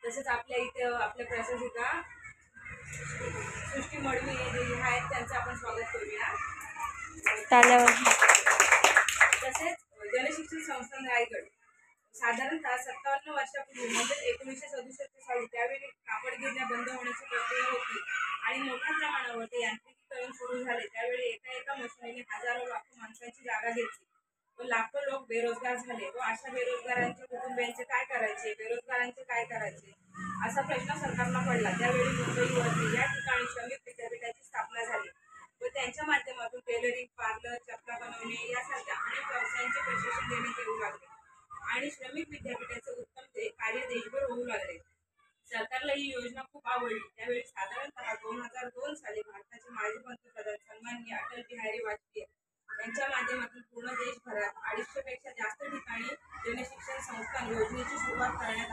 तसेच आपल्या इथे आपल्या प्रशासिका सृष्टी मडवी जे आहेत त्यांचं आपण स्वागत करूया टाळ्यावर. तसेच जनशिक्षण संस्थान रायगड साधारणतः 57 वर्षापूर्वी म्हणजे 1967 साली त्यावेळी कापड गिरण्या बंद होण्याची प्रक्रिया होती आणि मोठ्या प्रमाणावर ते यांत्रिकीकरण सुरू झाले. त्यावेळी एका मशिनीने हजारो लाखो माणसांची जागा घेतली व लाखो लोक बेरोजगार झाले व अशा बेरोजगारांच्या कुटुंबियांचे काय करायचे, बेरोजगारांचे काय करायचे असा प्रश्न सरकारला पडला. त्यावेळी मुंबईवरती या ठिकाणी श्रमिक विद्यापीठाची स्थापना झाली व त्यांच्या माध्यमातून टेलरिंग, पार्लर, चपला बनवणे यासारख्या अनेक व्यवसायांचे प्रशिक्षण देण्यात येऊ लागले आणि श्रमिक विद्यापीठाचे उत्तम कार्य देशभर होऊ लागले. सरकारला ही योजना खूप आवडली. त्यावेळी साधारणतः 2002 साली भारताचे माजी पंतप्रधान सन्माननीय अटल बिहारी वाजपेयी यांच्या माध्यमातून पूर्ण देशभरात 250 पेक्षा जास्त ठिकाणी जनशिक्षण संस्थान योजनेची सुरुवात करण्यात